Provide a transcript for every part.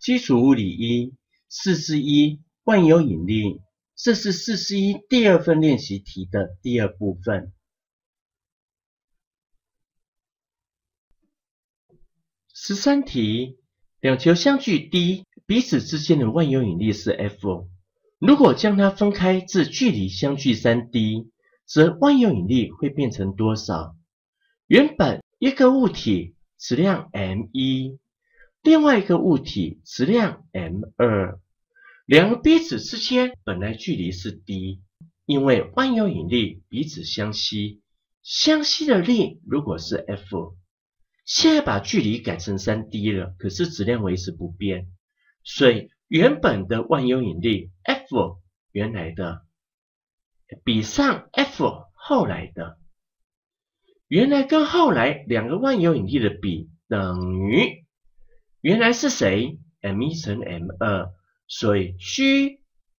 基础物理一，4之1万有引力，这是4之1第二份练习题的第二部分。13题，两球相距 d， 彼此之间的万有引力是 F。如果将它分开至距离相距 3d， 则万有引力会变成多少？原本一个物体质量 m1， 另外一个物体质量 m2， 两个彼此之间本来距离是 d， 因为万有引力彼此相吸，相吸的力如果是 F， 现在把距离改成 3d 了，可是质量维持不变，所以原本的万有引力 F 原来的比上 F 后来的，原来跟后来两个万有引力的比等于原来是谁 m1 乘 m2， 所以 G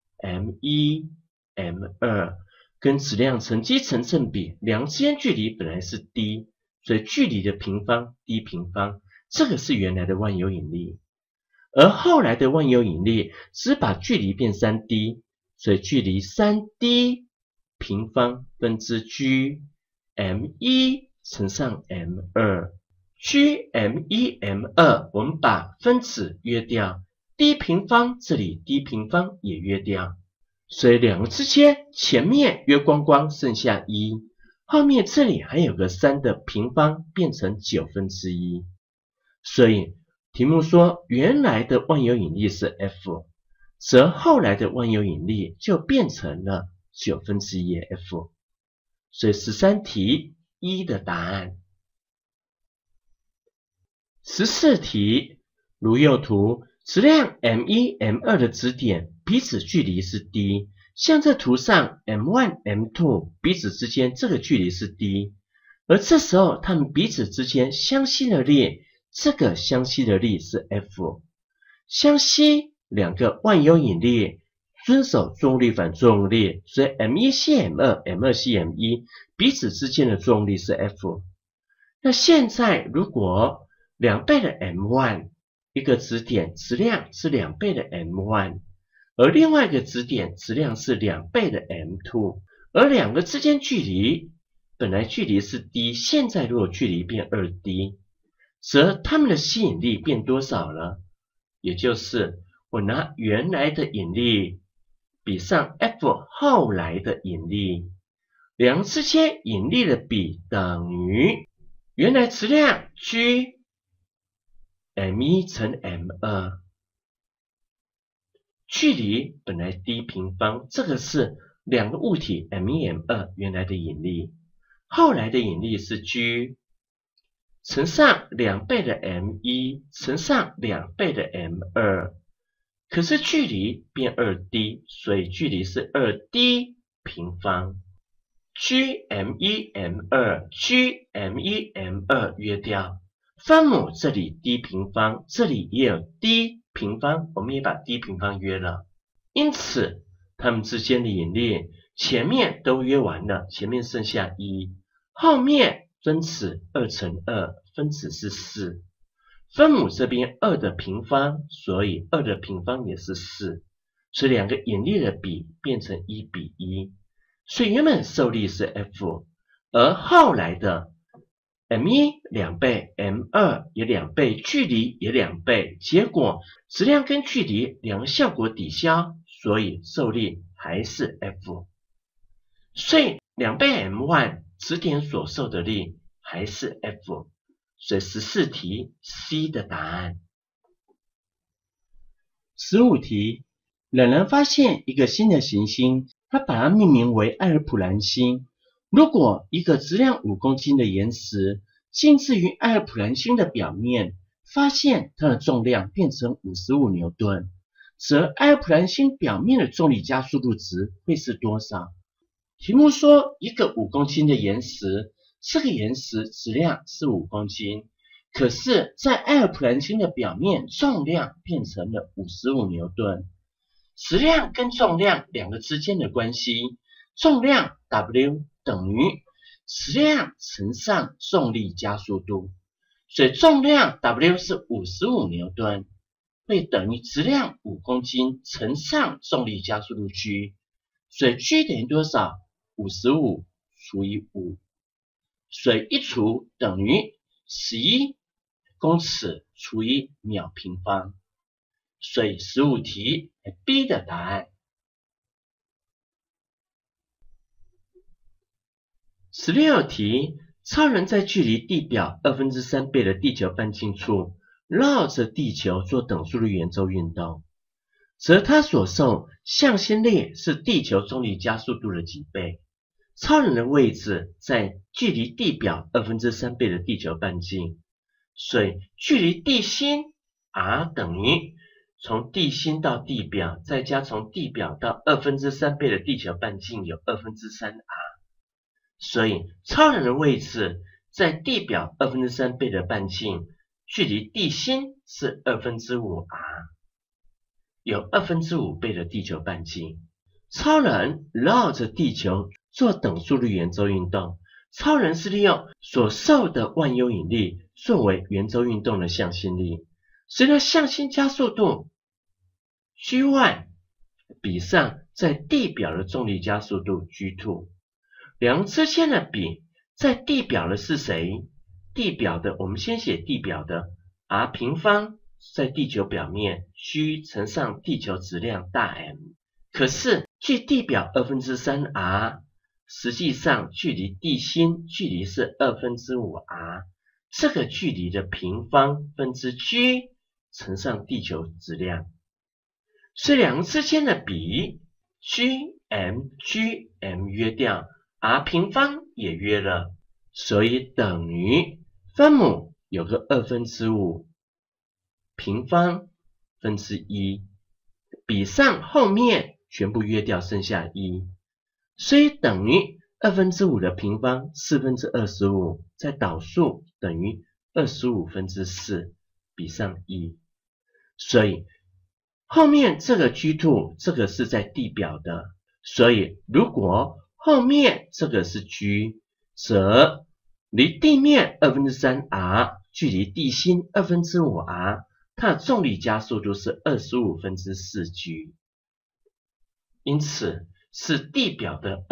m1 m2 跟质量乘积成正比，两个之间距离本来是 d， 所以距离的平方 d 平方，这个是原来的万有引力。而后来的万有引力只把距离变 3d， 所以距离 3d 平方分之 G m1 乘上 m2， G m1 m2 我们把分子约掉， d 平方这里 d 平方也约掉，所以两个之间前面约光光剩下1，后面这里还有个3的平方变成1/9，所以题目说原来的万有引力是 F， 则后来的万有引力就变成了F， 所以13题1的答案。14题，如右图，质量 m1 m2 的质点彼此距离是 d， 像这图上 m1 m2 彼此之间这个距离是 d， 而这时候它们彼此之间相吸的力，这个相吸的力是 F， 相吸两个万有引力遵守作用力反作用力，所以 m1 吸 m2 m2 吸 m1 彼此之间的作用力是 F。 那现在如果2倍的 m1， 一个质点质量是2倍的 m1， 而另外一个质点质量是2倍的 m2， 而两个之间距离本来距离是 d， 现在如果距离变 2d， 则它们的吸引力变多少了？也就是我拿原来的引力比上 F 后来的引力，两个之间引力的比等于原来质量 G m1 乘 m2， 距离本来 d 平方，这个是两个物体 m1 m2 原来的引力，后来的引力是 G乘上2倍的 m1 乘上2倍的 m2， 可是距离变 2d， 所以距离是 2d 平方。G m1 m2 G m1 m2 约掉，分母这里 d 平方，这里也有 d 平方，我们也把 d 平方约了，因此它们之间的引力前面都约完了，前面剩下1，后面分子2乘2，分子是4，分母这边2的平方，所以2的平方也是4，所以两个引力的比变成1比1，所以原本受力是 F， 而后来的 m1 2倍 m2 也2倍，距离也2倍，结果质量跟距离两个效果抵消，所以受力还是 F， 所以2倍 m1 质点所受的力还是 F， 所以14题 C 的答案。15题，两人发现一个新的行星，他把它命名为艾尔普兰星。如果一个质量5公斤的岩石静置于艾尔普兰星的表面，发现它的重量变成55牛顿，则艾尔普兰星表面的重力加速度值会是多少？题目说一个5公斤的岩石，这个岩石质量是5公斤，可是在艾尔普兰星的表面重量变成了55牛顿。质量跟重量两个之间的关系，重量 W 等于质量乘上重力加速度，所以重量 W 是55牛顿， 会等于质量5公斤乘上重力加速度 g， 所以 g 等于多少？55除以5，所以一除等于11公尺除以秒平方，所以15题 B 的答案。16题，超人在距离地表3/2倍的地球半径处绕着地球做等速的圆周运动，则他所受向心力是地球重力加速度的几倍。超人的位置在距离地表3/2倍的地球半径，所以距离地心 r 等于从地心到地表，再加从地表到3/2倍的地球半径有3/3r， 所以超人的位置在地表3/2倍的半径，距离地心是5/r， 有5/5倍的地球半径。超人绕着地球做等速率圆周运动，超人是利用所受的万有引力作为圆周运动的向心力，随着向心加速度 g1 比上在地表的重力加速度 g2， 两人之间的比，在地表的是谁？地表的我们先写地表的 r 平方在地球表面 g 乘上地球质量大 M， 可是距地表3/r， 实际上距离地心距离是5/r， 这个距离的平方分之 g 乘上地球质量，所以两人之间的比 gm 约掉 r 平方也约了，所以等于分母有个5/5平方分之1，比上后面全部约掉剩下1，所以等于5/5的平方4/25，再导数等于25/4，比上1，所以后面这个 g2 这个是在地表的，所以如果后面这个是 g， 则离地面3/r， 距离地心5/r， 它的重力加速度是25/4g， 因此是地表的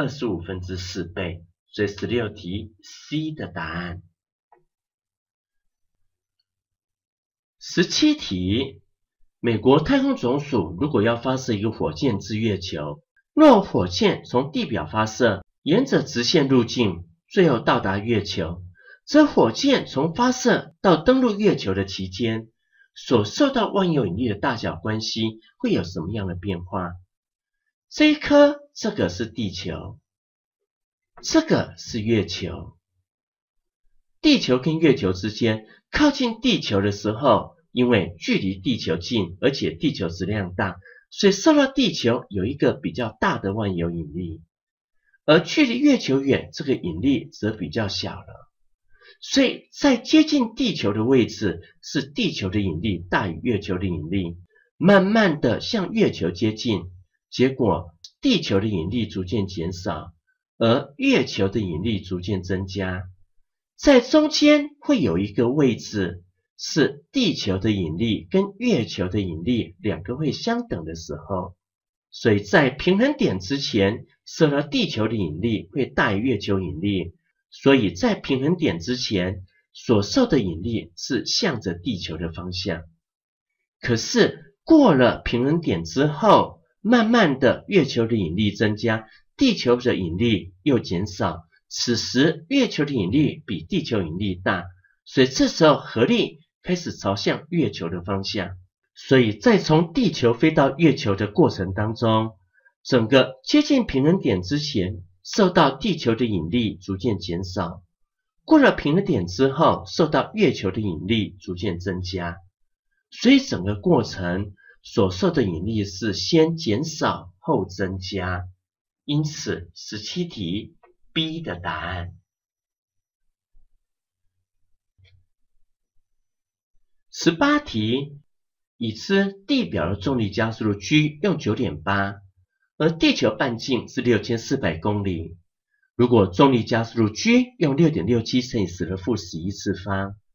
25/4倍，所以16题 C 的答案。17题，美国太空总署如果要发射一个火箭至月球，若火箭从地表发射，沿着直线路径，最后到达月球，则火箭从发射到登陆月球的期间，所受到万有引力的大小关系会有什么样的变化？这一颗，这个是地球，这个是月球。地球跟月球之间，靠近地球的时候，因为距离地球近，而且地球质量大，所以受到地球有一个比较大的万有引力。而距离月球远，这个引力则比较小了。所以在接近地球的位置，是地球的引力大于月球的引力，慢慢的向月球接近，结果地球的引力逐渐减少，而月球的引力逐渐增加。在中间会有一个位置，是地球的引力跟月球的引力两个会相等的时候，所以在平衡点之前，受到地球的引力会大于月球引力，所以在平衡点之前所受的引力是向着地球的方向。可是过了平衡点之后，慢慢的月球的引力增加，地球的引力又减少，此时月球的引力比地球引力大，所以这时候合力开始朝向月球的方向。所以在从地球飞到月球的过程当中，整个接近平衡点之前，受到地球的引力逐渐减少，过了平衡点之后，受到月球的引力逐渐增加，所以整个过程所受的引力是先减少后增加，因此17题 B 的答案。18题，已知地表的重力加速度 g 用 9.8， 而地球半径是6400公里。如果重力加速度 g 用 6.67 乘以10⁻11次方，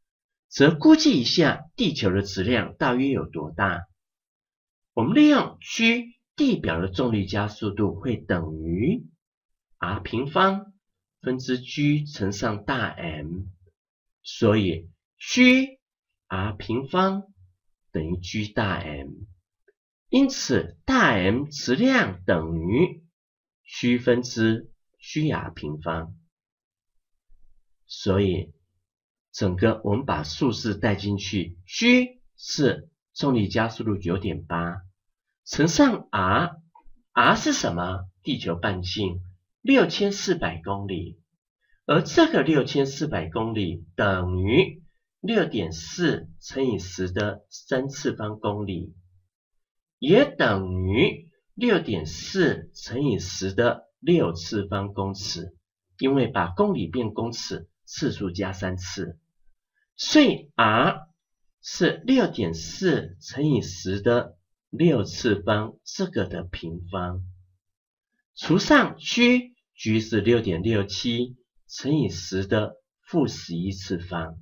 则估计一下地球的质量大约有多大。我们利用 G 地表的重力加速度会等于 r 平方分之 G 乘上大 M， 所以 G r 平方等于 G 大 M， 因此大 M 质量等于 G 分之 Gr 平方。所以整个我们把数字带进去， G 是重力加速度 9.8 乘上 R 是什么？地球半径6400公里，而这个6400公里等于 6.4 乘以10的3次方公里，也等于 6.4 乘以10的6次方公尺，因为把公里变公尺，次数加3次，所以 R 是 6.4 乘以10的6次方这个的平方，除上 G 是 6.67 乘以10的负11次方。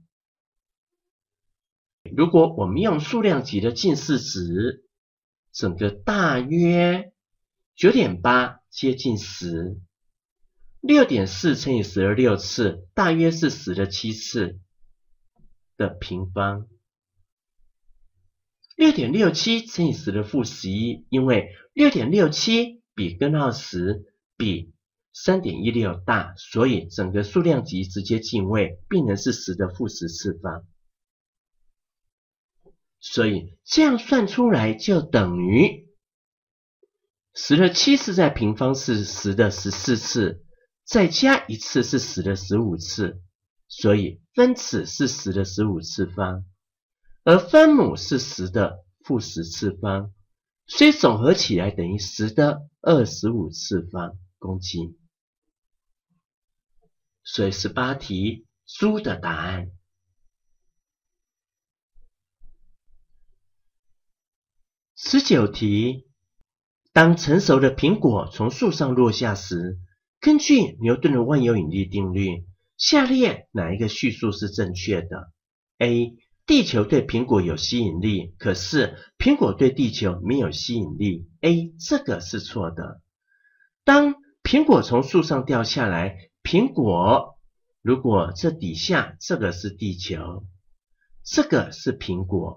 如果我们用数量级的近似值，整个大约 9.8 接近10， 6.4 乘以10的6次，大约是10的7次的平方。6.67 乘以10的负11，因为 6.67 比根号10比 3.16 大，所以整个数量级直接进位，变成是10的负10次方。所以这样算出来就等于10的7次在平方是10的14次，再加1次是10的15次，所以分子是10的15次方，而分母是10的负10次方，所以总合起来等于10的25次方公斤。所以18题猪的答案。19题，当成熟的苹果从树上落下时，根据牛顿的万有引力定律，下列哪一个叙述是正确的？ A. 地球对苹果有吸引力，可是苹果对地球没有吸引力。 A. 这个是错的。当苹果从树上掉下来，苹果如果这底下这个是地球，这个是苹果，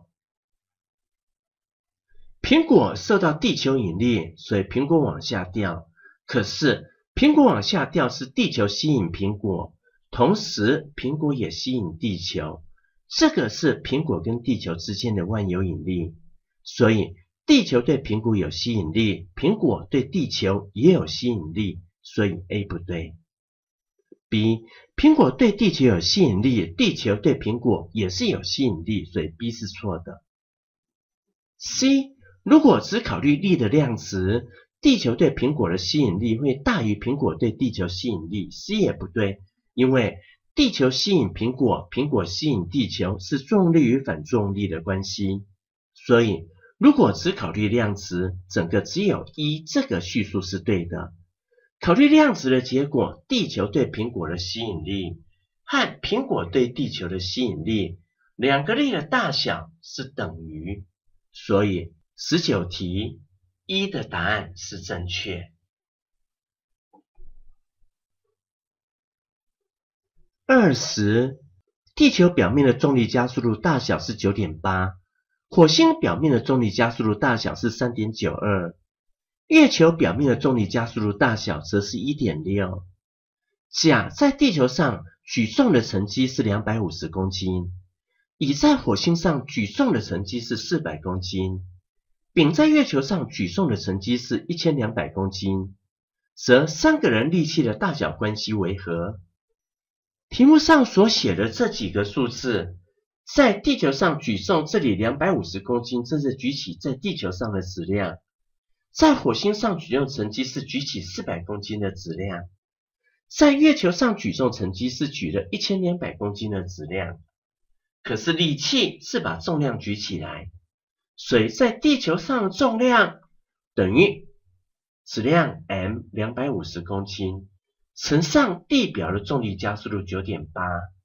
苹果受到地球引力，所以苹果往下掉。可是苹果往下掉是地球吸引苹果，同时苹果也吸引地球，这个是苹果跟地球之间的万有引力。所以地球对苹果有吸引力，苹果对地球也有吸引力，所以 A 不对。B. 苹果对地球有吸引力，地球对苹果也是有吸引力，所以 B 是错的。C. 如果只考虑力的量值，地球对苹果的吸引力会大于苹果对地球吸引力。C 也不对，因为地球吸引苹果，苹果吸引地球是作用力与反作用力的关系。所以如果只考虑量值，整个只有一这个叙述是对的。考虑量值的结果，地球对苹果的吸引力和苹果对地球的吸引力，两个力的大小是等于，所以19题一的答案是正确。20，地球表面的重力加速度大小是 9.8， 火星表面的重力加速度大小是 3.92， 月球表面的重力加速度大小则是 1.6。 甲在地球上举重的成绩是250公斤，乙在火星上举重的成绩是400公斤，丙在月球上举重的成绩是1200公斤，则三个人力气的大小关系为何？题目上所写的这几个数字，在地球上举重，这里250公斤，这是举起在地球上的质量；在火星上举重成绩是举起400公斤的质量；在月球上举重成绩是举了1200公斤的质量。可是力气是把重量举起来，所以在地球上的重量等于质量 m 250公斤乘上地表的重力加速度 9.8，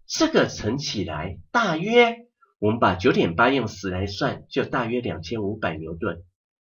这个乘起来大约，我们把 9.8 用10来算，就大约2500牛顿。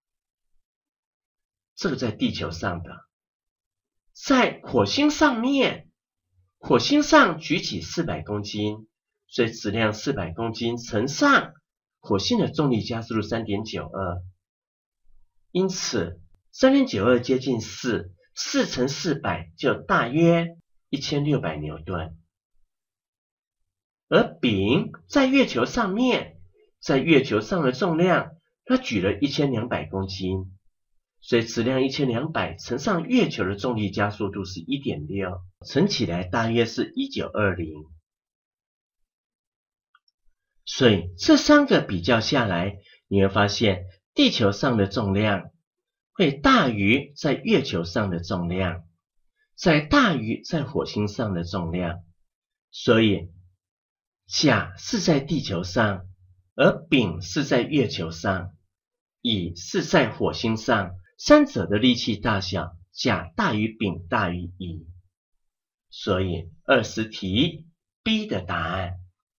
这个在地球上的。在火星上面，火星上举起400公斤，所以质量400公斤乘上火星的重力加速度 3.92， 因此 3.92 接近4， 4乘400就大约1600牛顿。而丙在月球上面，在月球上的重量，它举了1200公斤，所以质量1200乘上月球的重力加速度是 1.6， 乘起来大约是1920。所以这3个比较下来，你会发现地球上的重量会大于在月球上的重量，再大于在火星上的重量。所以甲是在地球上，而丙是在月球上，乙是在火星上，三者的力气大小，甲大于丙大于乙。所以20题 B 的答案。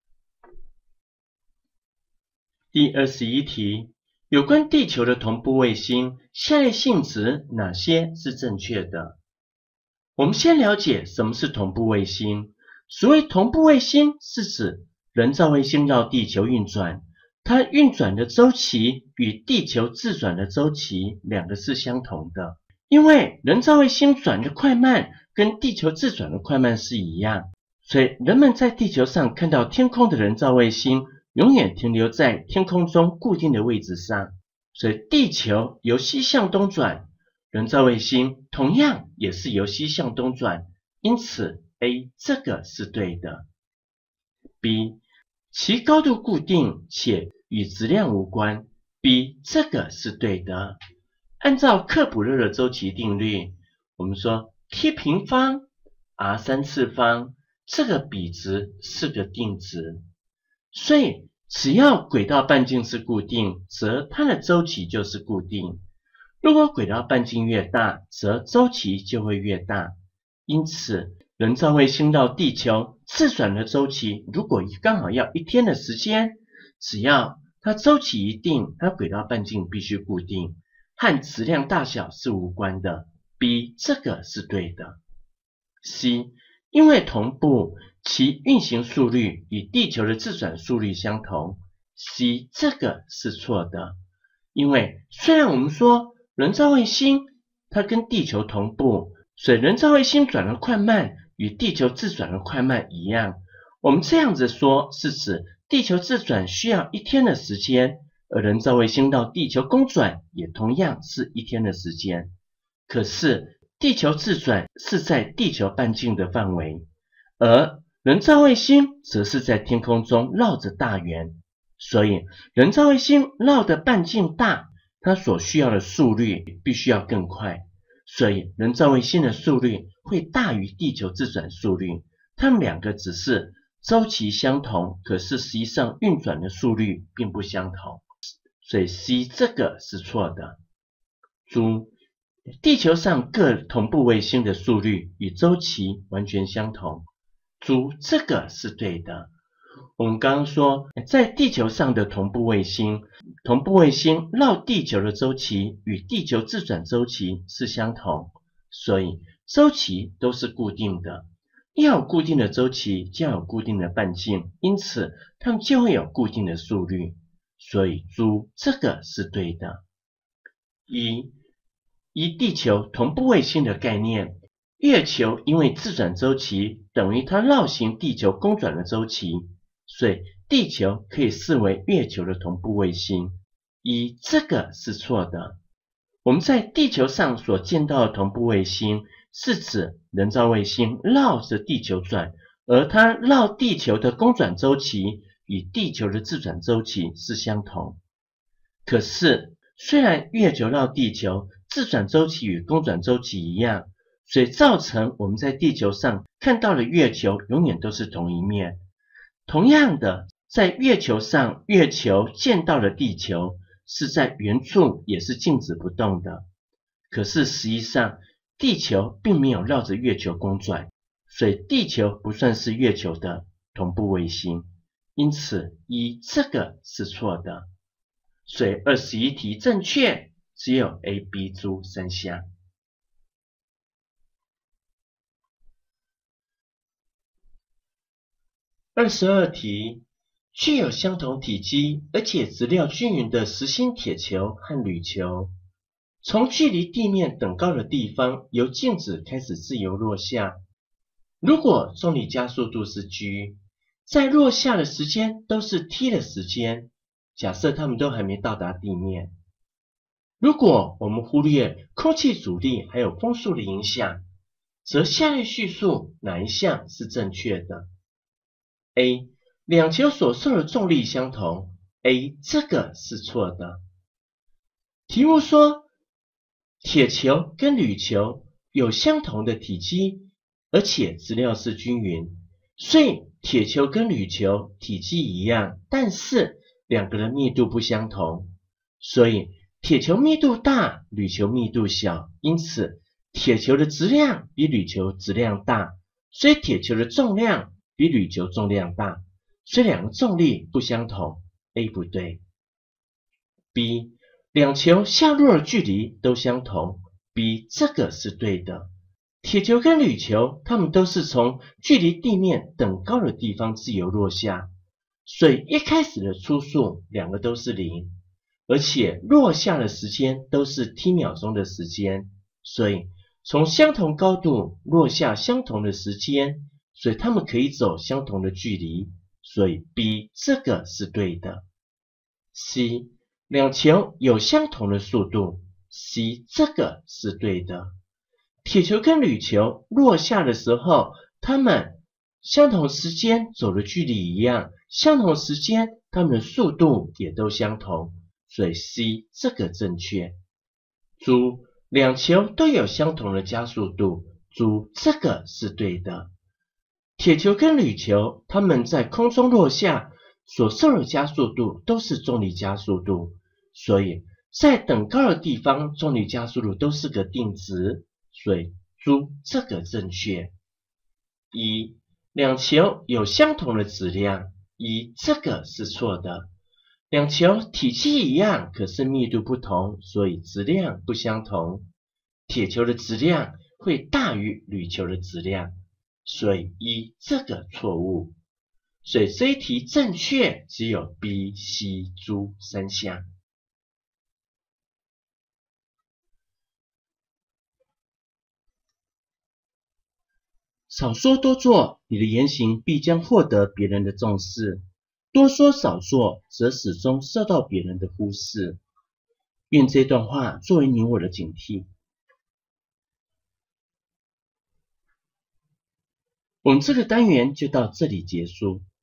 第21题，有关地球的同步卫星，下列性质哪些是正确的？我们先了解什么是同步卫星。所谓同步卫星，是指人造卫星绕地球运转，它运转的周期与地球自转的周期两个是相同的。因为人造卫星转的快慢跟地球自转的快慢是一样，所以人们在地球上看到天空的人造卫星永远停留在天空中固定的位置上。所以地球由西向东转，人造卫星同样也是由西向东转，因此 A 这个是对的。B 其高度固定且与质量无关， B 这个是对的。按照克卜勒的周期定律，我们说 T 平方 R3次方，这个比值是个定值，所以只要轨道半径是固定，则它的周期就是固定。如果轨道半径越大，则周期就会越大。因此人造卫星绕地球自转的周期，如果刚好要1天的时间，只要它周期一定，它轨道半径必须固定，和质量大小是无关的。 B 这个是对的。 C 因为同步，其运行速率与地球的自转速率相同， C 这个是错的。因为虽然我们说人造卫星它跟地球同步，所以人造卫星转的快慢与地球自转的快慢一样，我们这样子说是指地球自转需要1天的时间，而人造卫星到地球公转也同样是1天的时间。可是地球自转是在地球半径的范围，而人造卫星则是在天空中绕着大圆，所以人造卫星绕的半径大，它所需要的速率必须要更快，所以人造卫星的速率会大于地球自转速率。它们两个只是周期相同，可是实际上运转的速率并不相同，所以 C 这个是错的。注：地球上各同步卫星的速率与周期完全相同。注：这个是对的。我们刚刚说，在地球上的同步卫星绕地球的周期与地球自转周期是相同，所以周期都是固定的。要有固定的周期，就要有固定的半径，因此它们就会有固定的速率。所以注：这个是对的。依地球同步卫星的概念，月球因为自转周期等于它绕行地球公转的周期，所以地球可以视为月球的同步卫星。这个是错的。我们在地球上所见到的同步卫星，是指人造卫星绕着地球转，而它绕地球的公转周期与地球的自转周期是相同。可是虽然月球绕地球自转周期与公转周期一样，所以造成我们在地球上看到的月球永远都是同一面。同样的，在月球上，月球见到的地球是在原处也是静止不动的。可是实际上地球并没有绕着月球公转，所以地球不算是月球的同步卫星，因此一这个是错的。所以21题正确，只有 A、B 猪3项。22题，具有相同体积而且质量均匀的实心铁球和铝球，从距离地面等高的地方由静止开始自由落下。如果重力加速度是 g， 在落下的时间都是 t 的时间，假设它们都还没到达地面。如果我们忽略空气阻力还有风速的影响，则下列叙述哪一项是正确的？ A. 两球所受的重力相同 A. 这个是错的。题目说铁球跟铝球有相同的体积，而且质量是均匀，所以铁球跟铝球体积一样，但是两个的密度不相同，所以铁球密度大，铝球密度小，因此铁球的质量比铝球质量大，所以铁球的重量比铝球重量大，所以两个重力不相同 ，A 不对。B. 两球下落的距离都相同 ，B 这个是对的。铁球跟铝球，它们都是从距离地面等高的地方自由落下，所以一开始的初速两个都是0，而且落下的时间都是 t 秒钟的时间，所以从相同高度落下相同的时间，所以它们可以走相同的距离，所以 B 这个是对的。C. 两球有相同的速度 ，C 这个是对的。铁球跟铝球落下的时候，它们相同时间走的距离一样，相同时间它们的速度也都相同，所以 C 这个正确。猪，两球都有相同的加速度，猪这个是对的。铁球跟铝球，它们在空中落下所受的加速度都是重力加速度，所以在等高的地方，重力加速度都是个定值，所以猪这个正确。一，两球有相同的质量，一这个是错的。两球体积一样，可是密度不同，所以质量不相同。铁球的质量会大于铝球的质量，所以一这个错误。所以这一题正确只有 B、C、猪3项。少说多做，你的言行必将获得别人的重视；多说少做，则始终受到别人的忽视。愿这段话作为你我的警惕。我们这个单元就到这里结束。